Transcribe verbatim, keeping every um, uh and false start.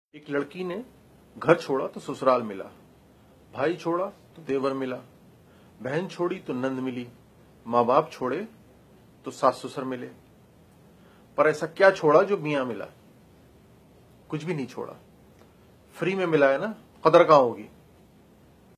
एक लड़की ने घर छोड़ा तो ससुराल मिला, भाई छोड़ा तो देवर मिला, बहन छोड़ी तो नंद मिली, माँ बाप छोड़े तो सास ससुर मिले। पर ऐसा क्या छोड़ा जो मियां मिला? कुछ भी नहीं छोड़ा। फ्री में मिला है ना, कदर कहां होगी।